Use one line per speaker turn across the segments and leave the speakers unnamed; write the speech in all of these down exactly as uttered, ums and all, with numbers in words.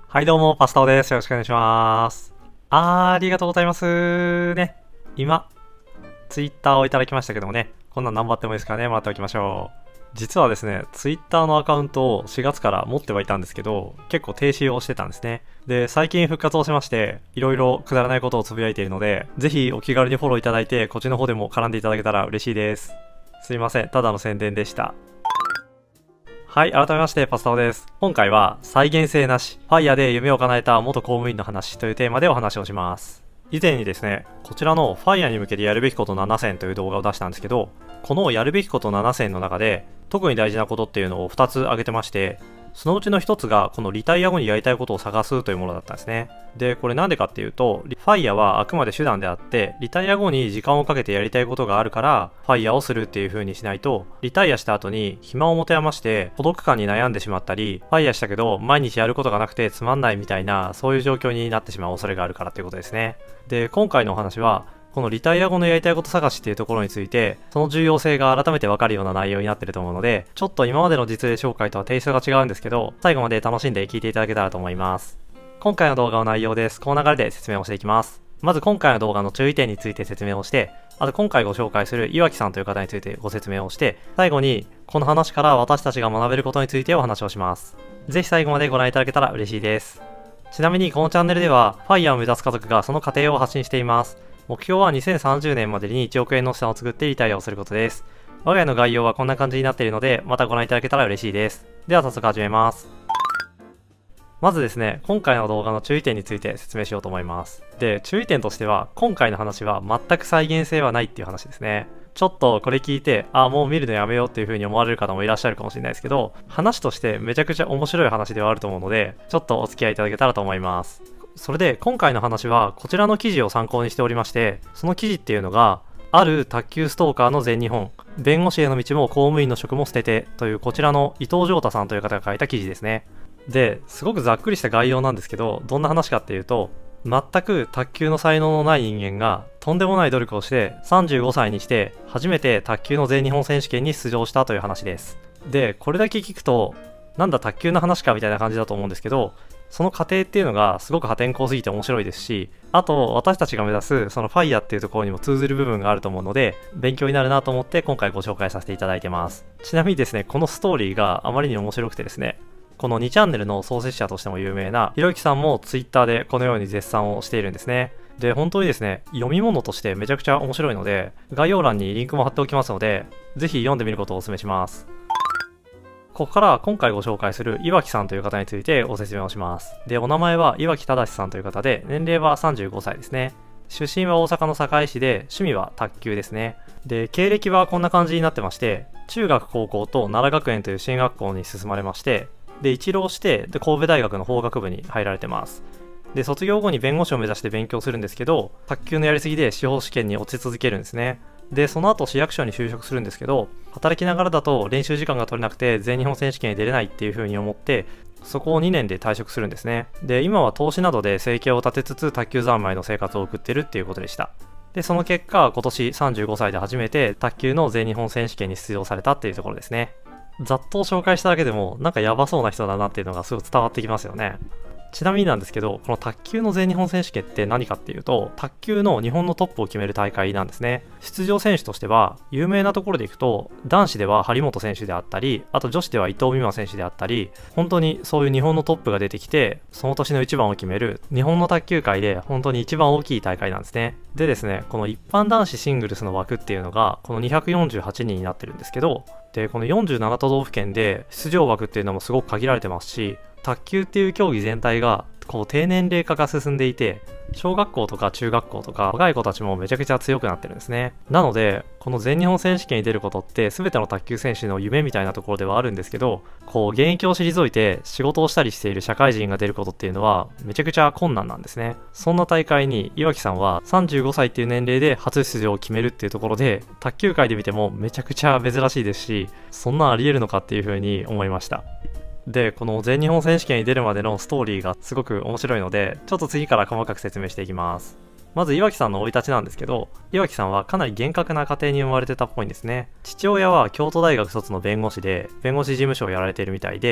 はいどうも、パスタオです。よろしくお願いします。あー、ありがとうございますね。今、ツイッターをいただきましたけどもね、こんなん頑張ってもいいですからね、もらっておきましょう。実はですね、ツイッターのアカウントをしがつから持ってはいたんですけど、結構停止をしてたんですね。で、最近復活をしまして、いろいろくだらないことをつぶやいているので、ぜひお気軽にフォローいただいて、こっちの方でも絡んでいただけたら嬉しいです。すいません、ただの宣伝でした。はい、改めましてパスタオです。今回は再現性なし、ファイヤーで夢を叶えた元公務員の話というテーマでお話をします。以前にですね、こちらのファイヤーに向けてやるべきことななせんという動画を出したんですけど、このやるべきことななせんの中で特に大事なことっていうのをふたつ挙げてまして、そのうちのひとつがこのリタイア後にやりたいことを探すというものだったんですね。で、これなんでかっていうと、ファイヤーはあくまで手段であって、リタイア後に時間をかけてやりたいことがあるから、ファイヤーをするっていう風にしないと、リタイアした後に暇を持て余して孤独感に悩んでしまったり、ファイヤーしたけど毎日やることがなくてつまんないみたいな、そういう状況になってしまう恐れがあるからっていうことですね。で、今回のお話は、このリタイア後のやりたいこと探しっていうところについて、その重要性が改めてわかるような内容になってると思うので、ちょっと今までの実例紹介とはテイストが違うんですけど、最後まで楽しんで聞いていただけたらと思います。今回の動画の内容です。この流れで説明をしていきます。まず今回の動画の注意点について説明をして、あと今回ご紹介する岩木さんという方についてご説明をして、最後にこの話から私たちが学べることについてお話をします。ぜひ最後までご覧いただけたら嬉しいです。ちなみにこのチャンネルでは、ファイヤーを目指す家族がその過程を発信しています。目標はにせんさんじゅうねんまでにいちおくえんの資産を作ってリタイアをすることです。我が家の概要はこんな感じになっているので、またご覧いただけたら嬉しいです。では早速始めます。まずですね、今回の動画の注意点について説明しようと思います。で、注意点としては、今回の話は全く再現性はないっていう話ですね。ちょっとこれ聞いて、あ、もう見るのやめようっていう風に思われる方もいらっしゃるかもしれないですけど、話としてめちゃくちゃ面白い話ではあると思うので、ちょっとお付き合いいただけたらと思います。それで今回の話はこちらの記事を参考にしておりまして、その記事っていうのが、ある卓球ストーカーの全日本、弁護士への道も公務員の職も捨ててというこちらの伊藤浄太さんという方が書いた記事ですね。で、すごくざっくりした概要なんですけど、どんな話かっていうと、全く卓球の才能のない人間がとんでもない努力をしてさんじゅうごさいにして初めて卓球の全日本選手権に出場したという話です。で、これだけ聞くと、なんだ卓球の話かみたいな感じだと思うんですけど、その過程っていうのがすごく破天荒すぎて面白いですし、あと私たちが目指すそのファイヤーっていうところにも通ずる部分があると思うので、勉強になるなと思って今回ご紹介させていただいてます。ちなみにですね、このストーリーがあまりに面白くてですね、このにチャンネルの創設者としても有名なひろゆきさんもツイッターでこのように絶賛をしているんですね。で、本当にですね、読み物としてめちゃくちゃ面白いので、概要欄にリンクも貼っておきますので、ぜひ読んでみることをお勧めします。ここから今回ご紹介する岩木さんという方についてご説明をします。で、お名前は岩木正さんという方で、年齢はさんじゅうごさいですね。出身は大阪の堺市で、趣味は卓球ですね。で、経歴はこんな感じになってまして、中学高校と奈良学園という進学校に進まれまして、で、一浪して、で、神戸大学の法学部に入られてます。で、卒業後に弁護士を目指して勉強するんですけど、卓球のやりすぎで司法試験に落ち続けるんですね。で、その後市役所に就職するんですけど、働きながらだと練習時間が取れなくて全日本選手権に出れないっていう風に思って、そこをにねんで退職するんですね。で、今は投資などで生計を立てつつ卓球三昧の生活を送ってるっていうことでした。で、その結果、今年さんじゅうごさいで初めて卓球の全日本選手権に出場されたっていうところですね。ざっと紹介しただけでも、なんかヤバそうな人だなっていうのがすごい伝わってきますよね。ちなみになんですけど、この卓球の全日本選手権って何かっていうと、卓球の日本のトップを決める大会なんですね。出場選手としては、有名なところでいくと、男子では張本選手であったり、あと女子では伊藤美誠選手であったり、本当にそういう日本のトップが出てきて、その年の一番を決める、日本の卓球界で本当に一番大きい大会なんですね。でですね、この一般男子シングルスの枠っていうのが、このにひゃくよんじゅうはちにんになってるんですけど、で、このよんじゅうななとどうふけんで出場枠っていうのもすごく限られてますし、卓球っていう競技全体がこう低年齢化が進んでいて、小学校とか中学校とか若い子たちもめちゃくちゃ強くなってるんですね。なので、この全日本選手権に出ることって全ての卓球選手の夢みたいなところではあるんですけど、こう現役を退いて仕事をしたりしている社会人が出ることっていうのはめちゃくちゃ困難なんですね。そんな大会に岩木さんはさんじゅうごさいっていう年齢で初出場を決めるっていうところで、卓球界で見てもめちゃくちゃ珍しいですし、そんなんあり得るのかっていう風に思いました。で、この全日本選手権に出るまでのストーリーがすごく面白いので、ちょっと次から細かく説明していきます。まず岩木さんの生い立ちなんですけど、岩木さんはかなり厳格な家庭に生まれてたっぽいんですね。父親は京都大学卒の弁護士で、弁護士事務所をやられているみたいで、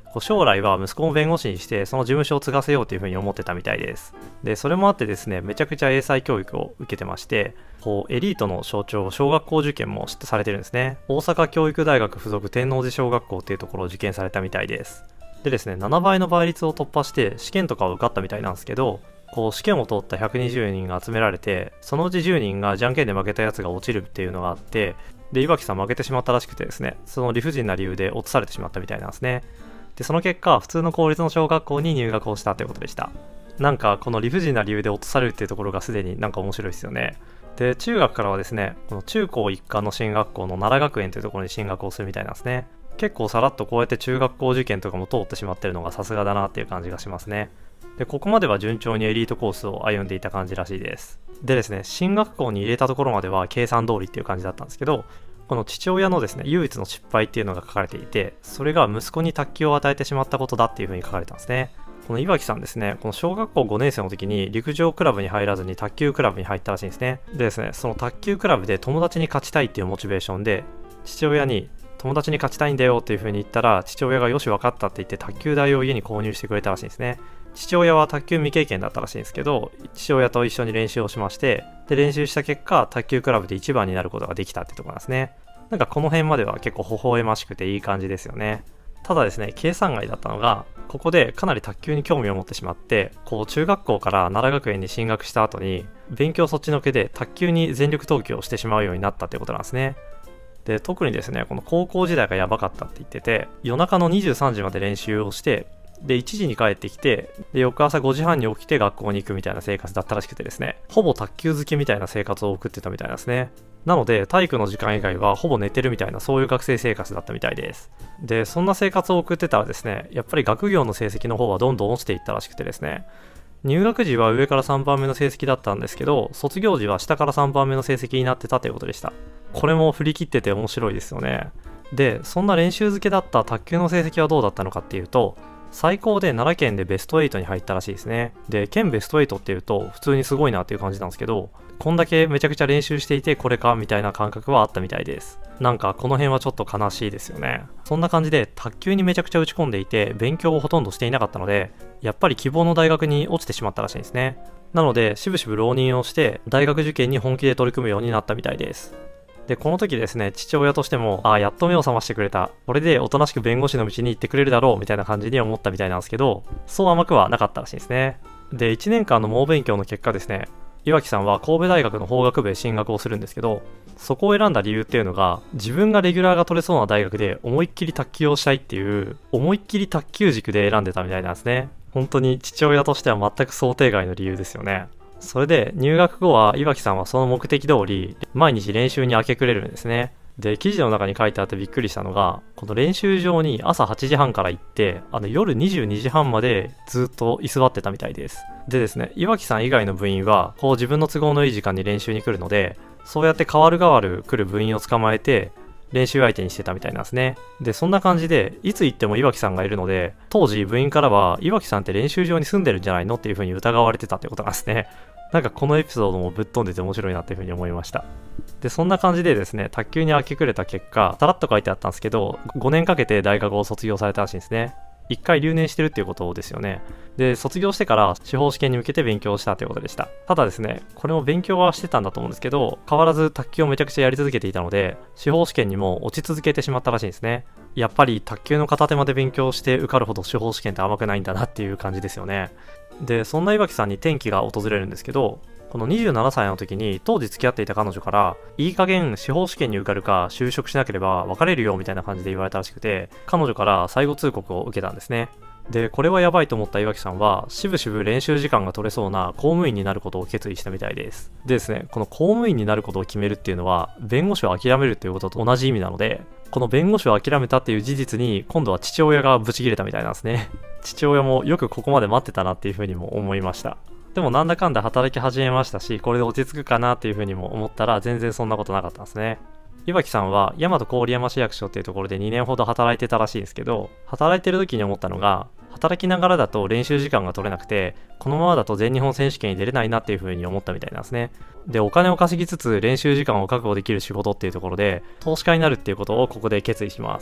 こう将来は息子を弁護士にしてその事務所を継がせようというふうに思ってたみたいです。でそれもあってですね、めちゃくちゃ英才教育を受けてまして、こうエリートの象徴小学校受験もされてるんですね。大阪教育大学附属天王寺小学校っていうところを受験されたみたいです。でですね、ななばいの倍率を突破して試験とかを受かったみたいなんですけど、こう試験を通ったひゃくにじゅうにんが集められて、そのうちじゅうにんがじゃんけんで負けたやつが落ちるっていうのがあって、で岩木さん負けてしまったらしくてですね、その理不尽な理由で落とされてしまったみたいなんですね。でその結果、普通の公立の小学校に入学をしたということでした。なんかこの理不尽な理由で落とされるっていうところがすでになんか面白いですよね。で中学からはですね、この中高一貫の進学校の奈良学園というところに進学をするみたいなんですね。結構さらっとこうやって中学校受験とかも通ってしまってるのがさすがだなっていう感じがしますね。でここまでは順調にエリートコースを歩んでいた感じらしいです。でですね、進学校に入れたところまでは計算通りっていう感じだったんですけど、この父親のですね、唯一の失敗っていうのが書かれていて、それが息子に卓球を与えてしまったことだっていう風に書かれたんですね。この岩木さんですね、この小学校ごねん生の時に陸上クラブに入らずに卓球クラブに入ったらしいんですね。でですね、その卓球クラブで友達に勝ちたいっていうモチベーションで、父親に友達に勝ちたいんだよっていう風に言ったら、父親がよし分かったって言って卓球台を家に購入してくれたらしいんですね。父親は卓球未経験だったらしいんですけど、父親と一緒に練習をしまして、で練習した結果、卓球クラブでいちばんになることができたってところなんですね。なんかこの辺までは結構微笑ましくていい感じですよね。ただですね、計算外だったのが、ここでかなり卓球に興味を持ってしまって、こう中学校から奈良学園に進学した後に、勉強そっちのけで卓球に全力投球をしてしまうようになったってことなんですね。で、特にですね、この高校時代がやばかったって言ってて、夜中のにじゅうさんじまで練習をして、でいちじに帰ってきて、で翌朝ごじはんに起きて学校に行くみたいな生活だったらしくてですね、ほぼ卓球好きみたいな生活を送ってたみたいなんですね。なので体育の時間以外はほぼ寝てるみたいな、そういう学生生活だったみたいです。でそんな生活を送ってたらですね、やっぱり学業の成績の方はどんどん落ちていったらしくてですね、入学時は上からさんばんめの成績だったんですけど、卒業時は下からさんばんめの成績になってたということでした。これも振り切ってて面白いですよね。でそんな練習漬けだった卓球の成績はどうだったのかっていうと、最高で奈良県でベストはちに入ったらしいですね。で県ベストはちっていうと普通にすごいなっていう感じなんですけど、こんだけめちゃくちゃ練習していてこれかみたいな感覚はあったみたいです。なんかこの辺はちょっと悲しいですよね。そんな感じで卓球にめちゃくちゃ打ち込んでいて、勉強をほとんどしていなかったので、やっぱり希望の大学に落ちてしまったらしいんですね。なのでしぶしぶ浪人をして大学受験に本気で取り組むようになったみたいです。でこの時ですね、父親としても、ああやっと目を覚ましてくれた、これでおとなしく弁護士の道に行ってくれるだろうみたいな感じに思ったみたいなんですけど、そう甘くはなかったらしいですね。でいちねんかんの猛勉強の結果ですね、岩木さんは神戸大学の法学部へ進学をするんですけど、そこを選んだ理由っていうのが、自分がレギュラーが取れそうな大学で思いっきり卓球をしたいっていう、思いっきり卓球軸で選んでたみたいなんですね。本当に父親としては全く想定外の理由ですよね。それで入学後は岩木さんはその目的通り毎日練習に明け暮れるんですね。で記事の中に書いてあってびっくりしたのが、この練習場に朝はちじはんから行って、あの夜にじゅうにじはんまでずっと居座ってたみたいです。でですね、岩木さん以外の部員はこう自分の都合のいい時間に練習に来るので、そうやって代わる代わる来る部員を捕まえて練習相手にしてたみたいなんですね。でそんな感じでいつ行っても岩木さんがいるので、当時部員からは岩木さんって練習場に住んでるんじゃないのっていう風に疑われてたってことなんですね。なんかこのエピソードもぶっ飛んでて面白いなっていう風に思いました。でそんな感じでですね、卓球に明け暮れた結果、さらっと書いてあったんですけど、ごねんかけて大学を卒業されたらしいんですね。いっかい留年してるっていうことですよね。で卒業してから司法試験に向けて勉強したということでした。ただですね、これも勉強はしてたんだと思うんですけど、変わらず卓球をめちゃくちゃやり続けていたので、司法試験にも落ち続けてしまったらしいんですね。やっぱり卓球の片手まで勉強して受かるほど司法試験って甘くないんだなっていう感じですよね。でそんな岩木さんに転機が訪れるんですけど、このにじゅうななさいの時に当時付き合っていた彼女から、いい加減司法試験に受かるか就職しなければ別れるよみたいな感じで言われたらしくて、彼女から最後通告を受けたんですね。でこれはやばいと思った岩木さんはしぶしぶ練習時間が取れそうな公務員になることを決意したみたいです。でですね、この公務員になることを決めるっていうのは弁護士を諦めるっていうことと同じ意味なので、この弁護士を諦めたっていう事実に今度は父親がブチ切れたみたいなんですね。父親もよくここまで待ってたなっていうふうにも思いました。でもなんだかんだ働き始めましたし、これで落ち着くかなっていうふうにも思ったら全然そんなことなかったんですね。岩木さんは大和郡山市役所っていうところでにねんほど働いてたらしいんですけど、働いてる時に思ったのが、働きながらだと練習時間が取れなくて、このままだと全日本選手権に出れないなっていう風に思ったみたいなんですね。でお金を稼ぎつつ練習時間を確保できる仕事っていうところで投資家になるっていうことをここで決意します。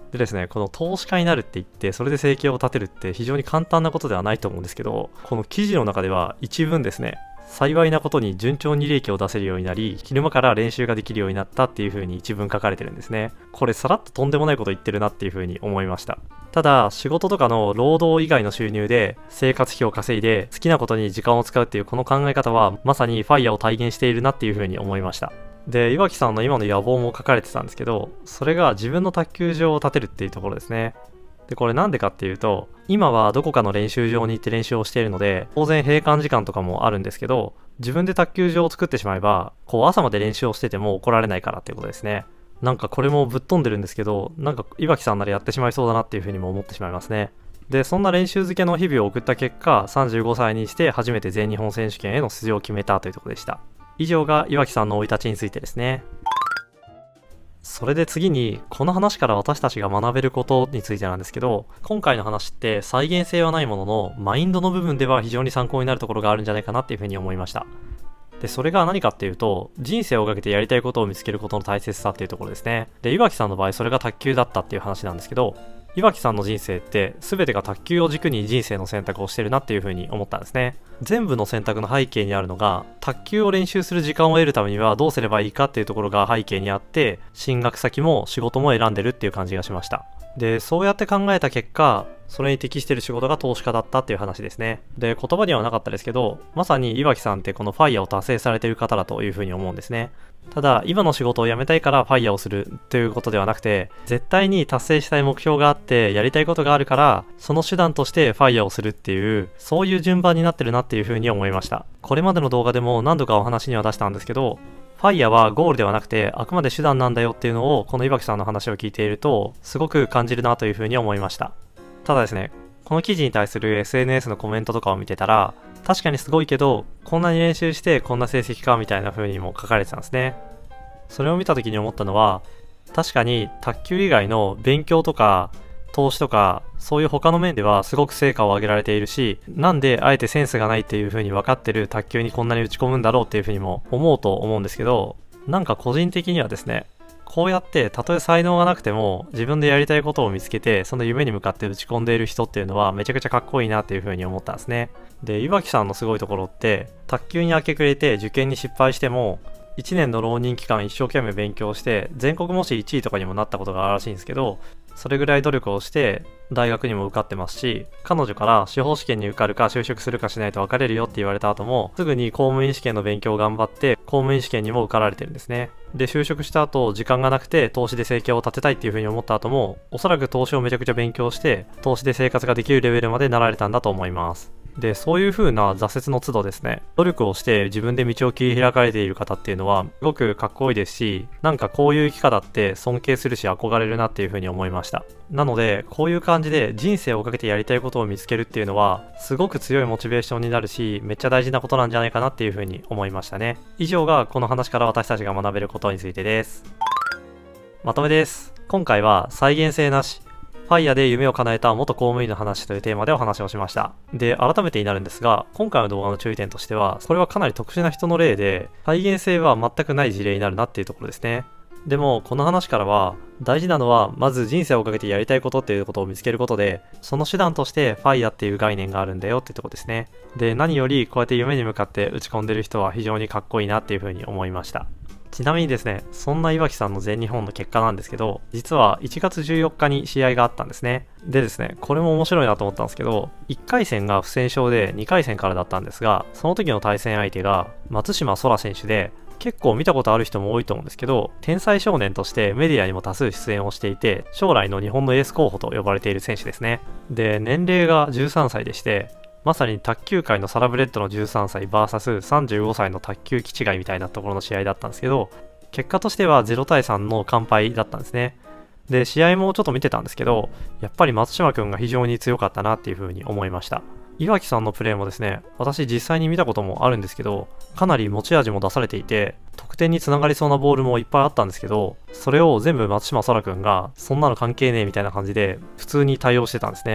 でですね、この投資家になるって言って、それで生計を立てるって非常に簡単なことではないと思うんですけど、この記事の中では一文ですね、幸いなことに順調に利益を出せるようになり、昼間から練習ができるようになったっていう風に一文書かれてるんですね。これさらっととんでもないこと言ってるなっていう風に思いました。ただ、仕事とかの労働以外の収入で生活費を稼いで好きなことに時間を使うっていうこの考え方はまさにファイヤーを体現しているなっていう風に思いました。で、岩木さんの今の野望も書かれてたんですけど、それが自分の卓球場を建てるっていうところですね。で、これなんでかっていうと、今はどこかの練習場に行って練習をしているので、当然閉館時間とかもあるんですけど、自分で卓球場を作ってしまえば、こう朝まで練習をしてても怒られないからっていうことですね。なんかこれもぶっ飛んでるんですけど、なんか岩木さんならやってしまいそうだなっていうふうにも思ってしまいますね。で、そんな練習漬けの日々を送った結果、さんじゅうごさいにして初めて全日本選手権への出場を決めたというところでした。以上が岩木さんの生い立ちについてですね。それで次に、この話から私たちが学べることについてなんですけど、今回の話って再現性はないものの、マインドの部分では非常に参考になるところがあるんじゃないかなっていうふうに思いました。で、それが何かっていうと、人生をかけてやりたいことを見つけることの大切さっていうところですね。で、岩木さんの場合それが卓球だったっていう話なんですけど、岩木さんの人生って全てが卓球を軸に人生の選択をしてるなっていう風に思ったんですね。全部の選択の背景にあるのが、卓球を練習する時間を得るためにはどうすればいいかっていうところが背景にあって、進学先も仕事も選んでるっていう感じがしました。で、そうやって考えた結果、それに適している仕事が投資家だったっていう話ですね。で、言葉にはなかったですけど、まさに岩木さんってこのファイヤーを達成されている方だというふうに思うんですね。ただ、今の仕事を辞めたいからファイヤーをするということではなくて、絶対に達成したい目標があって、やりたいことがあるから、その手段としてファイヤーをするっていう、そういう順番になってるなっていうふうに思いました。これまでの動画でも何度かお話には出したんですけど、ファイヤーはゴールではなくて、あくまで手段なんだよっていうのを、この岩木さんの話を聞いていると、すごく感じるなというふうに思いました。ただですね、この記事に対する エスエヌエス のコメントとかを見てたら、確かにすごいけど、こんなに練習してこんな成績かみたいな風にも書かれてたんですね。それを見た時に思ったのは、確かに卓球以外の勉強とか投資とかそういう他の面ではすごく成果を上げられているし、なんであえてセンスがないっていう風に分かってる卓球にこんなに打ち込むんだろうっていう風にも思うと思うんですけど、なんか個人的にはですね、こうやってたとえ才能がなくても自分でやりたいことを見つけてその夢に向かって打ち込んでいる人っていうのはめちゃくちゃかっこいいなっていう風に思ったんですね。で、岩木さんのすごいところって卓球に明け暮れて受験に失敗してもいちねんの浪人期間一生懸命勉強して全国模試いちいとかにもなったことがあるらしいんですけど、それぐらい努力をして大学にも受かってますし、彼女から司法試験に受かるか就職するかしないと別れるよって言われた後もすぐに公務員試験の勉強を頑張って公務員試験にも受かられてるんですね。で、就職した後時間がなくて投資で生計を立てたいっていう風に思った後も、おそらく投資をめちゃくちゃ勉強して投資で生活ができるレベルまでなられたんだと思います。で、そういう風な挫折の都度ですね、努力をして自分で道を切り開かれている方っていうのはすごくかっこいいですし、なんかこういう生き方って尊敬するし憧れるなっていう風に思いました。なので、こういう感じで人生をかけてやりたいことを見つけるっていうのはすごく強いモチベーションになるし、めっちゃ大事なことなんじゃないかなっていう風に思いましたね。以上がこの話から私たちが学べることについてです。まとめです。今回は再現性なし、ファイヤーで夢を叶えた元公務員の話というテーマでお話をしました。で、改めてになるんですが、今回の動画の注意点としては、これはかなり特殊な人の例で、再現性は全くない事例になるなっていうところですね。でも、この話からは、大事なのは、まず人生をかけてやりたいことっていうことを見つけることで、その手段としてファイヤーっていう概念があるんだよっていうところですね。で、何よりこうやって夢に向かって打ち込んでる人は非常にかっこいいなっていうふうに思いました。ちなみにですね、そんな岩木さんの全日本の結果なんですけど、実はいちがつじゅうよっかに試合があったんですね。でですね、これも面白いなと思ったんですけど、いっかい戦が不戦勝でにかい戦からだったんですが、その時の対戦相手が松島空選手で、結構見たことある人も多いと思うんですけど、天才少年としてメディアにも多数出演をしていて、将来の日本のエース候補と呼ばれている選手ですね。で、年齢がじゅうさんさいでして、まさに卓球界のサラブレッドのじゅうさんさい ブイエスさんじゅうごさいの卓球気違いみたいなところの試合だったんですけど、結果としてはゼロたいさんの完敗だったんですね。で、試合もちょっと見てたんですけど、やっぱり松島くんが非常に強かったなっていう風に思いました。岩木さんのプレーもですね、私実際に見たこともあるんですけど、かなり持ち味も出されていて、得点につながりそうなボールもいっぱいあったんですけど、それを全部松島空くんが、そんなの関係ねえみたいな感じで、普通に対応してたんですね。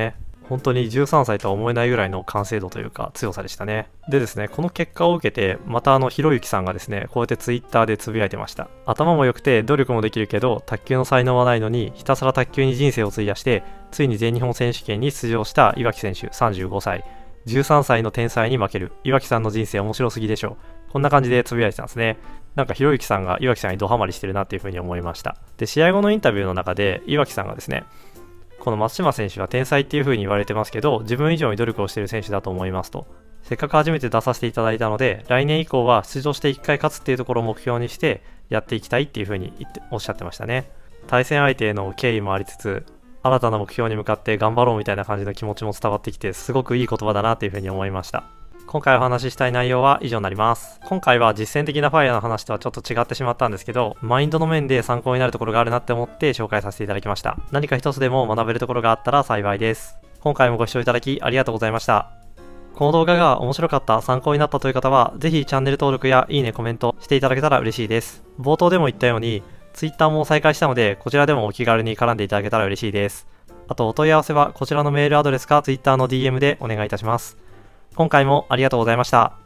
本当にじゅうさんさいとは思えないぐらいの完成度というか強さでしたね。でですね、この結果を受けて、またあのひろゆきさんがですね、こうやってツイッターでつぶやいてました。頭も良くて努力もできるけど、卓球の才能はないのに、ひたすら卓球に人生を費やして、ついに全日本選手権に出場した岩木選手さんじゅうごさい。じゅうさんさいの天才に負ける。岩木さんの人生面白すぎでしょう。こんな感じでつぶやいてたんですね。なんかひろゆきさんが岩木さんにドハマりしてるなっていう風に思いました。で、試合後のインタビューの中で、岩木さんがですね、この松島選手は天才っていう風に言われてますけど、自分以上に努力をしている選手だと思いますと。せっかく初めて出させていただいたので、来年以降は出場していっかい勝つっていうところを目標にしてやっていきたいっていう風に言っておっしゃってましたね。対戦相手への敬意もありつつ、新たな目標に向かって頑張ろうみたいな感じの気持ちも伝わってきて、すごくいい言葉だなっていう風に思いました。今回お話ししたい内容は以上になります。今回は実践的なファイアの話とはちょっと違ってしまったんですけど、マインドの面で参考になるところがあるなって思って紹介させていただきました。何か一つでも学べるところがあったら幸いです。今回もご視聴いただきありがとうございました。この動画が面白かった、参考になったという方は、ぜひチャンネル登録やいいね、コメントしていただけたら嬉しいです。冒頭でも言ったように、Twitter も再開したので、こちらでもお気軽に絡んでいただけたら嬉しいです。あと、お問い合わせはこちらのメールアドレスか Twitter の ディーエム でお願いいたします。今回もありがとうございました。